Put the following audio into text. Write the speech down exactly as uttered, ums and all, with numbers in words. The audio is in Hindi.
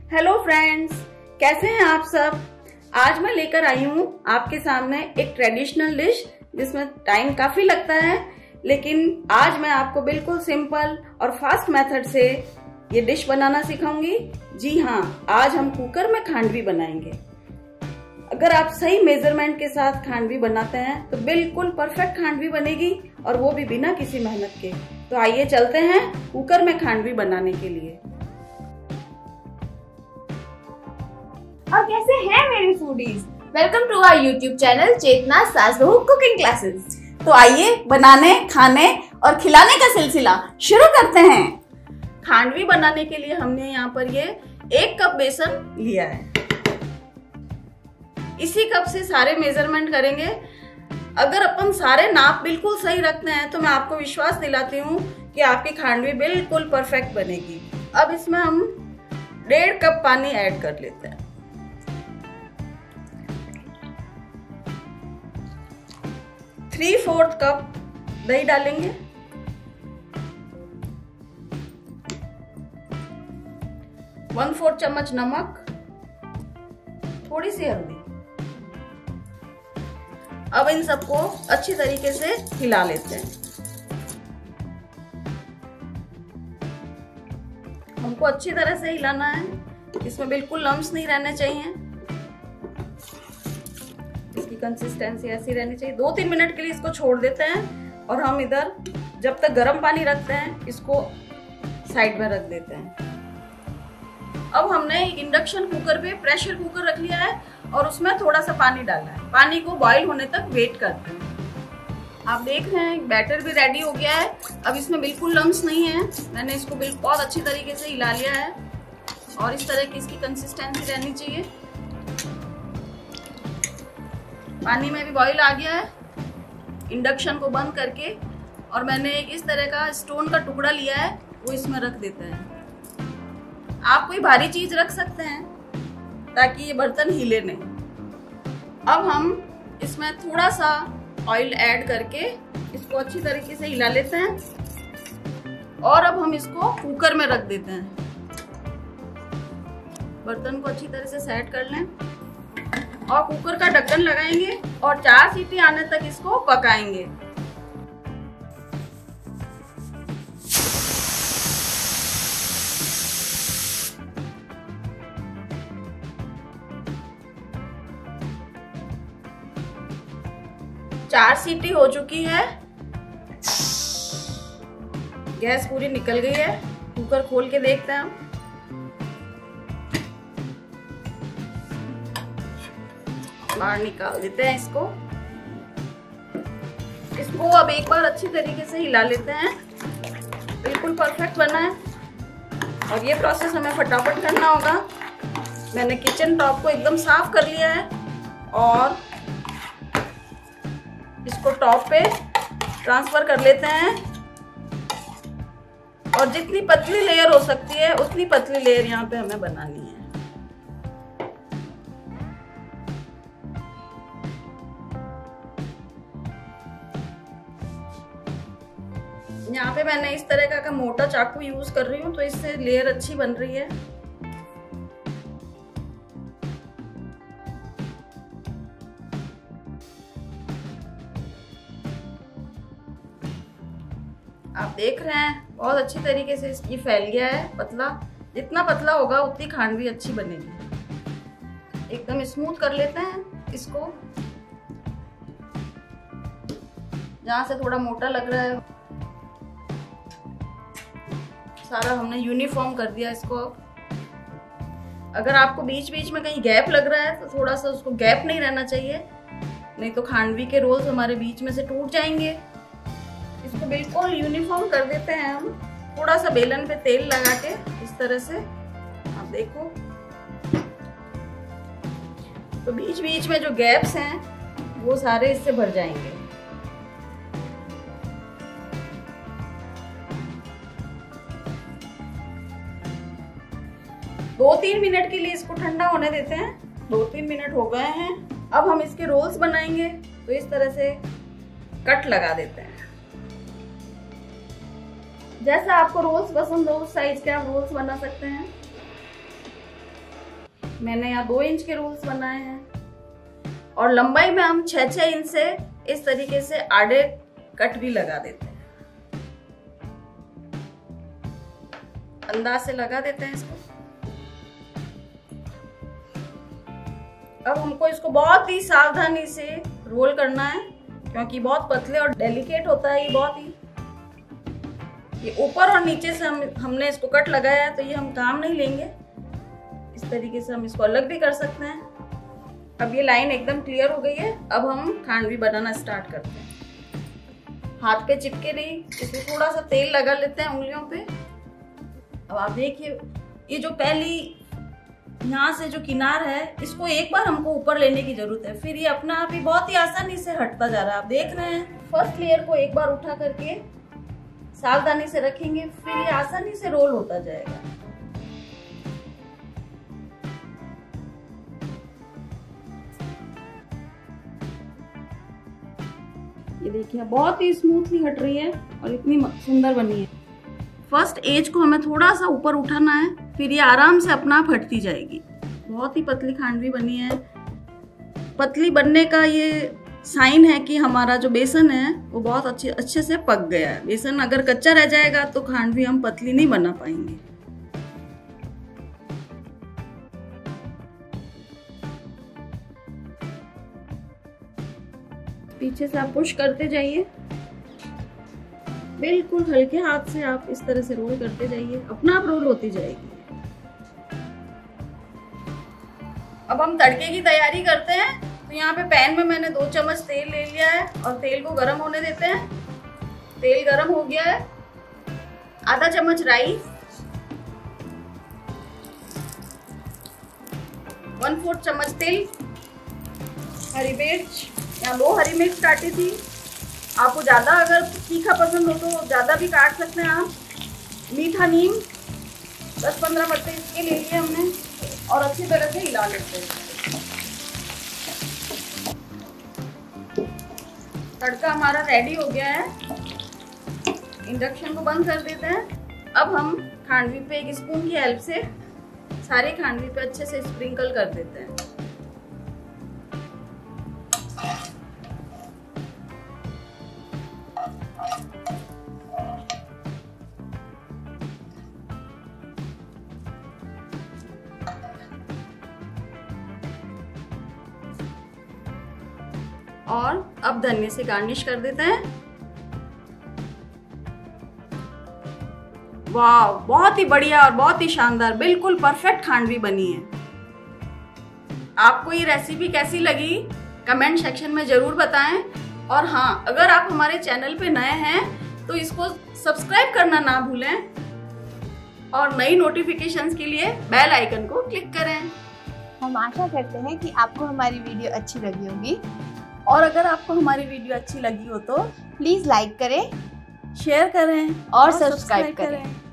हेलो फ्रेंड्स, कैसे हैं आप सब। आज मैं लेकर आई हूँ आपके सामने एक ट्रेडिशनल डिश जिसमें टाइम काफी लगता है, लेकिन आज मैं आपको बिल्कुल सिंपल और फास्ट मेथड से ये डिश बनाना सिखाऊंगी। जी हाँ, आज हम कुकर में खांडवी बनाएंगे। अगर आप सही मेजरमेंट के साथ खांडवी बनाते हैं तो बिल्कुल परफेक्ट खांडवी बनेगी, और वो भी बिना किसी मेहनत के। तो आइए चलते हैं कुकर में खांडवी बनाने के लिए। और कैसे हैं मेरे foodies, welcome to our YouTube channel Chetna सास बहू कुकिंग क्लासेस। तो आइए बनाने, खाने और खिलाने का सिलसिला शुरू करते हैं। खांडवी बनाने के लिए हमने यहाँ पर ये एक कप बेसन लिया है। इसी कप से सारे मेजरमेंट करेंगे। अगर अपन सारे नाप बिल्कुल सही रखते हैं तो मैं आपको विश्वास दिलाती हूँ कि आपकी खांडवी बिल्कुल परफेक्ट बनेगी। अब इसमें हम डेढ़ कप पानी ऐड कर लेते हैं। थ्री फोर्थ कप दही डालेंगे। वन फोर्थ चम्मच नमक, थोड़ी सी हल्दी। अब इन सबको अच्छी तरीके से हिला लेते हैं। हमको अच्छी तरह से हिलाना है, इसमें बिल्कुल लम्स नहीं रहने चाहिए। इसकी कंसिस्टेंसी ऐसी रहनी चाहिए। दो तीन मिनट के लिए इसको छोड़ देते हैं, और हम इधर जब तक गर्म पानी रखते हैं इसको साइड में रख देते हैं। अब हमने एक इंडक्शन कुकर पे प्रेशर कुकर रख लिया है, और उसमें थोड़ा सा पानी डालना है। पानी को बॉईल होने तक वेट करते हैं। आप देख रहे हैं बैटर भी रेडी हो गया है। अब इसमें बिल्कुल लम्स नहीं है। मैंने इसको बिल्कुल बहुत अच्छी तरीके से हिला लिया है, और इस तरह की इसकी कंसिस्टेंसी रहनी चाहिए। पानी में भी बॉईल आ गया है। इंडक्शन को बंद करके, और मैंने एक इस तरह का स्टोन का टुकड़ा लिया है, वो इसमें रख देते हैं। आप कोई भारी चीज रख सकते हैं ताकि ये बर्तन हिले नहीं। अब हम इसमें थोड़ा सा ऑयल ऐड करके इसको अच्छी तरीके से हिला लेते हैं, और अब हम इसको कुकर में रख देते हैं। बर्तन को अच्छी तरह से सेट कर लें, और कुकर का ढक्कन लगाएंगे और चार सीटी आने तक इसको पकाएंगे। चार सीटी हो चुकी है, गैस पूरी निकल गई है। कुकर खोल के देखते हैं हम। बाहर निकाल देते हैं इसको। इसको अब एक बार अच्छी तरीके से हिला लेते हैं। बिल्कुल परफेक्ट बना है, और ये प्रोसेस हमें फटाफट करना होगा। मैंने किचन टॉप को एकदम साफ कर लिया है, और इसको टॉप पे ट्रांसफर कर लेते हैं। और जितनी पतली लेयर हो सकती है उतनी पतली लेयर यहाँ पे हमें बनानी है। यहाँ पे मैंने इस तरह का, का मोटा चाकू यूज कर रही हूँ, तो इससे लेयर अच्छी बन रही है। आप देख रहे हैं बहुत अच्छी तरीके से इसकी फैल गया है। पतला, जितना पतला होगा उतनी खांडवी अच्छी बनेगी। एकदम स्मूथ कर लेते हैं इसको। जहां से थोड़ा मोटा लग रहा है सारा हमने यूनिफॉर्म कर दिया इसको। अब अगर आपको बीच बीच में कहीं गैप लग रहा है तो थोड़ा सा उसको गैप नहीं रहना चाहिए, नहीं तो खांडवी के रोल्स हमारे बीच में से टूट जाएंगे। इसको बिल्कुल यूनिफॉर्म कर देते हैं हम। थोड़ा सा बेलन पे तेल लगा के इस तरह से, आप देखो, तो बीच बीच में जो गैप्स हैं वो सारे इससे भर जाएंगे। दो तीन मिनट के लिए इसको ठंडा होने देते हैं। दो तीन मिनट हो गए हैं। अब हम इसके रोल्स बनाएंगे, तो इस तरह से कट लगा देते हैं। जैसा आपको रोल्स पसंद हो उस साइज के आप रोल्स बना सकते हैं। मैंने यहाँ दो इंच के रोल्स बनाए हैं और लंबाई में हम छह छह इंच से इस तरीके से आड़े कट भी लगा देते हैं। अंदाज से लगा देते हैं इसको। अब हमको इसको बहुत ही सावधानी से रोल करना है क्योंकि बहुत पतले और डेलिकेट होता है ये बहुत ही। ये ऊपर और नीचे से हम हमने इसको कट लगाया है तो ये हम काम नहीं लेंगे। इस तरीके से हम इसको अलग भी कर सकते हैं। अब ये लाइन एकदम क्लियर हो गई है। अब हम खांडवी बनाना स्टार्ट करते हैं। हाथ पे चिपके नहीं, इसमें थोड़ा सा तेल लगा लेते हैं उंगलियों पे। अब आप देखिए ये जो पहली यहाँ से जो किनार है इसको एक बार हमको ऊपर लेने की जरूरत है, फिर ये अपना आप ही बहुत ही आसानी से हटता जा रहा है। आप देख रहे हैं फर्स्ट लेयर को एक बार उठा करके सावधानी से रखेंगे, फिर ये आसानी से रोल होता जाएगा। ये देखिए बहुत ही स्मूथली हट रही है और इतनी सुंदर बनी है। फर्स्ट एज को हमें थोड़ा सा ऊपर उठाना है, फिर ये आराम से अपना आप हटती जाएगी। बहुत ही पतली खांडवी बनी है। पतली बनने का ये साइन है कि हमारा जो बेसन है वो बहुत अच्छे अच्छे से पक गया है। बेसन अगर कच्चा रह जाएगा तो खांडवी हम पतली नहीं बना पाएंगे। पीछे से आप पुश करते जाइए, बिल्कुल हल्के हाथ से आप इस तरह से रोल करते जाइए, अपना आप रोल होती जाएगी। अब हम तड़के की तैयारी करते हैं। तो यहाँ पे पैन में मैंने दो चम्मच तेल ले लिया है और तेल को गरम होने देते हैं। तेल गरम हो गया है। आधा चम्मच राई, वन फोर्थ चम्मच तिल, हरी मिर्च, यहाँ दो हरी मिर्च काटी थी। आपको ज़्यादा अगर तीखा पसंद हो तो ज़्यादा भी काट सकते हैं आप। मीठा नीम दस पंद्रह पत्ते इसके ले लिए हमने और अच्छी तरह से हिला लेते हैं। तड़का हमारा रेडी हो गया है। इंडक्शन को बंद कर देते हैं। अब हम खांडवी पे एक स्पून की हेल्प से सारे खांडवी पे अच्छे से स्प्रिंकल कर देते हैं। और अब धनिया से गार्निश कर देते हैं। वाह, बहुत ही बढ़िया और बहुत ही शानदार, बिल्कुल परफेक्ट खांडवी बनी है। आपको ये रेसिपी कैसी लगी कमेंट सेक्शन में जरूर बताएं। और हाँ, अगर आप हमारे चैनल पे नए हैं तो इसको सब्सक्राइब करना ना भूलें और नई नोटिफिकेशंस के लिए बेल आइकन को क्लिक करें। हम आशा करते हैं कि आपको हमारी वीडियो अच्छी लगी होगी और अगर आपको हमारी वीडियो अच्छी लगी हो तो प्लीज लाइक करें, शेयर करें और, और सब्सक्राइब करें।